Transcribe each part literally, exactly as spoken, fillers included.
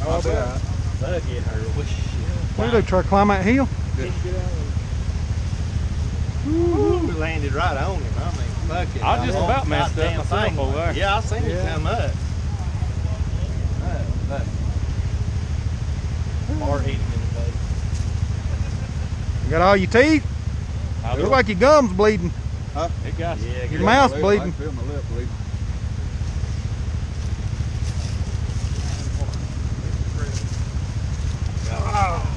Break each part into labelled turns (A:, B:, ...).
A: I'll do that.
B: That'll get her.
C: What do you do, try to climb that hill?
B: Yeah. Ooh, we landed right on him. I mean, fuck it.
A: I was just about messed up myself over there.
B: Yeah, I seen it
A: Yeah.
B: come up. Uh, Hard hitting in the face.
C: You got all your teeth?
A: I
C: Look like your gum's bleeding.
A: Huh? It got
B: Yeah,
C: Your
B: good.
C: mouth's
A: I
C: bleeding.
A: can feel my lip bleeding.
C: Oh.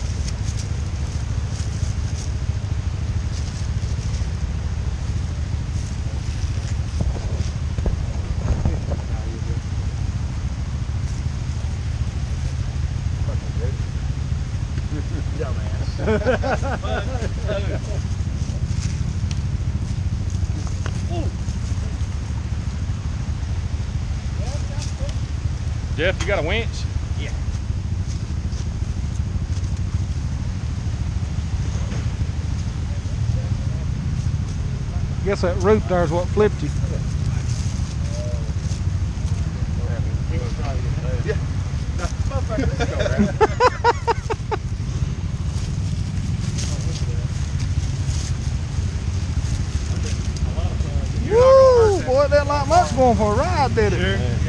A: Jeff, you got a winch?
B: Yeah.
C: Guess that root there's what flipped you.
B: Yeah.
C: Woo! Boy, that like much going for a ride, did it?
A: Sure.
B: Yeah.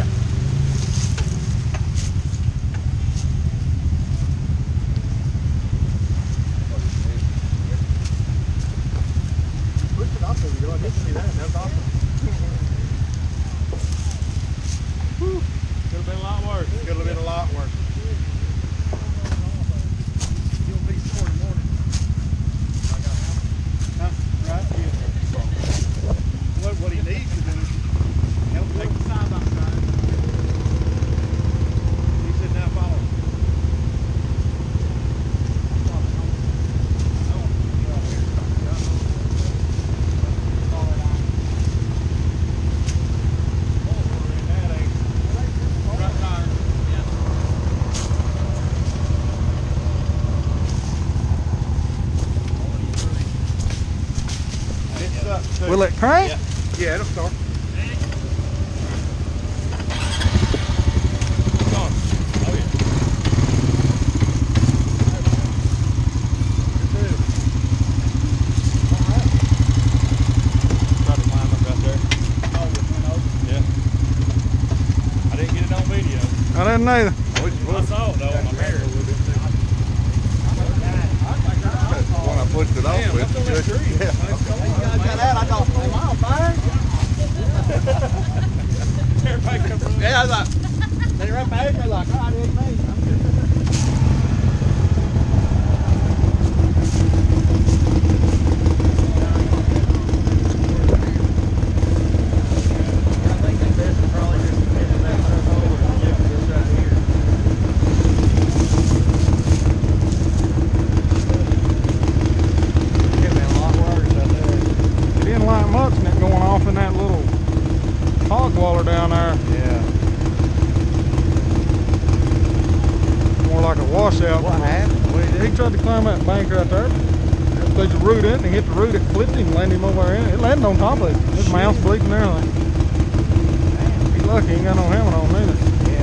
B: Push it off there, you go. I didn't see that. That's awesome.
A: Could have been a lot worse.
B: Could have been a lot worse. You'll be sore in the morning. Huh? Right? Yeah. What, what he needs to do is help take the side by side. He said now follow.
C: Will it crank?
B: Yeah, yeah, it'll start.
A: Oh, yeah. Tried to climb up right there. Yeah. I didn't get it on video.
C: I didn't either.
A: I saw it though on my mirror.
D: When I pushed it off
A: Damn,
D: with,
A: what's on that tree?
D: yeah.
B: I thought, am I on fire?
A: Everybody comes from
B: Yeah, I was like, they right back there like, oh, it ain't me. I'm good. I think the best is probably just finish that one over and get this right here. Could have been a lot worse out there.
C: It didn't like much and it going off in that little hog waller down there.
B: Yeah.
C: More like a washout.
B: What happened? What did he
C: He tried to climb that bank right there. There's a root in it and he hit the root, it flipped him and landed him over there in it. It landed on top of it. His mouth's bleeding and everything. He's lucky he ain't got no helmet on neither.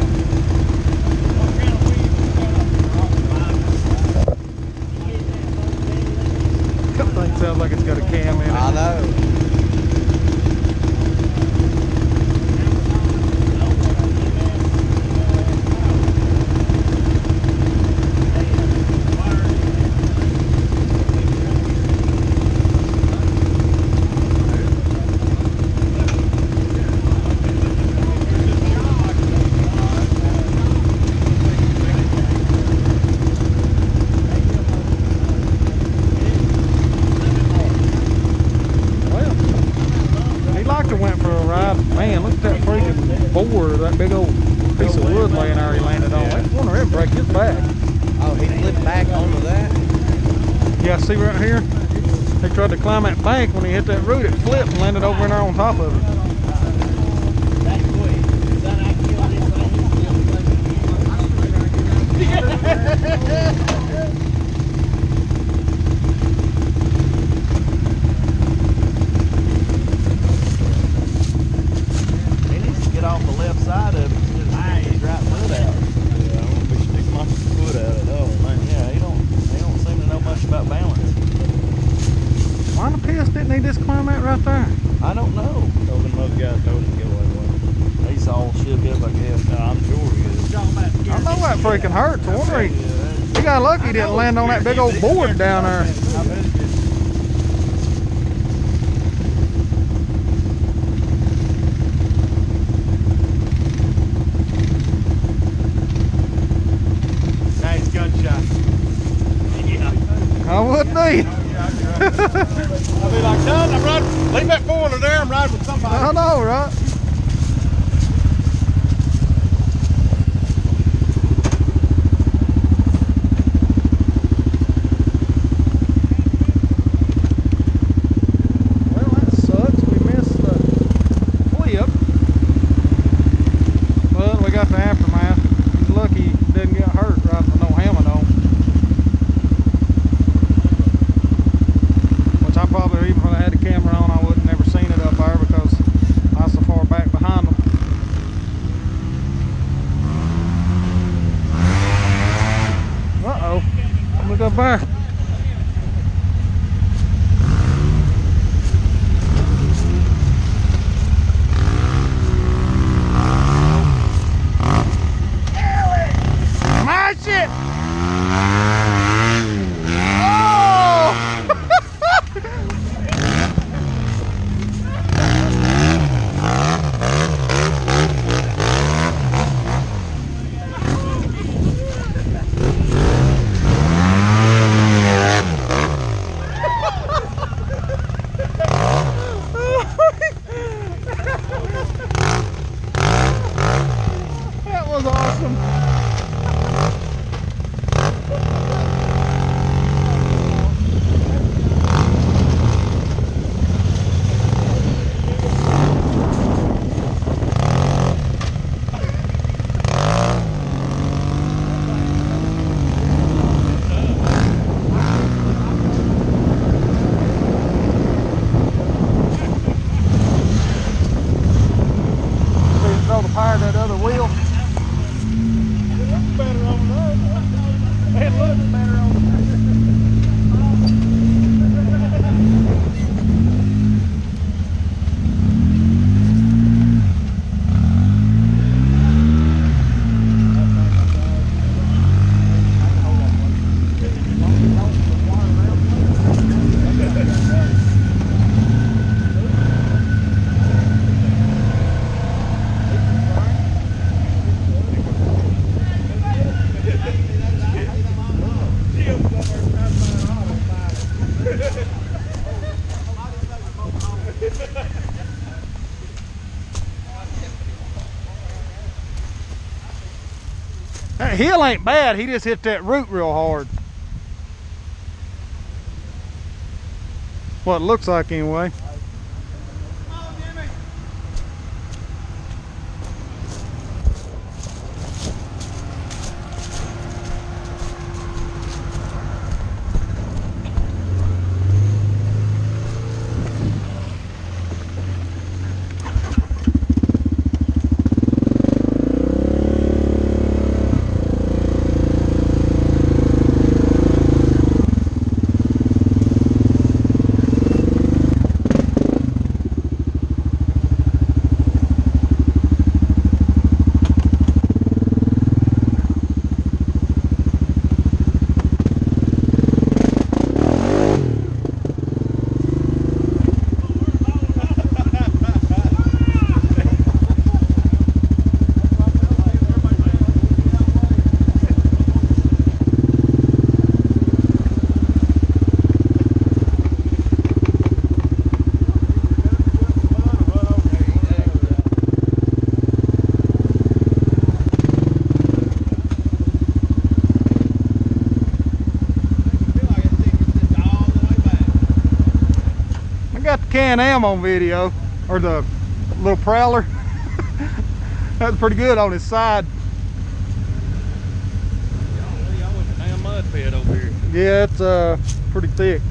C: That thing sounds like it's got a cam in it.
B: I know.
C: Man, look at that freaking board, that big old piece of wood laying there he landed on. That one there break his back.
B: Oh, he flipped back onto that?
C: Yeah, see right here? He tried to climb that bank. When he hit that root, it flipped and landed over in there on top of it.
B: He needs to get off the left side of it and just get his right foot out.
A: told him to go that way. He's all shook up, I guess. Uh, I'm sure he is.
C: I know that freaking hurts. I wonder he, he got lucky he didn't land on that big old board down there.
A: I bet it did.
B: Nice gunshot.
C: I would be.
B: I'll be like, son, I'm riding. Leave that four-wheeler there. I'm riding with somebody.
C: I know, right? Well, that sucks. We missed the flip. But we got the aftermath. He's lucky he didn't get hurt riding with no helmet on. Which I probably, even when I had the camera on, I would have never seen it up there because I was so far back behind them. Uh-oh. Look up there. My shit! Oh! That was awesome. Throw the power to that other wheel. It looks better on that. It looks better on That hill ain't bad, he just hit that root real hard. What it looks like anyway. Can-Am on video, or the little prowler. That's pretty good on his side.
A: Y'all with the damn mud pit over here.
C: Yeah, it's uh pretty thick.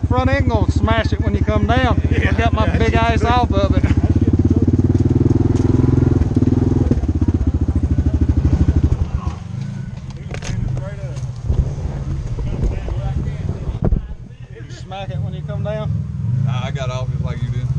C: front end gonna smash it when you come down. I got my big ice off of it. You smack it when you come down?
D: Nah, I got off just like you did.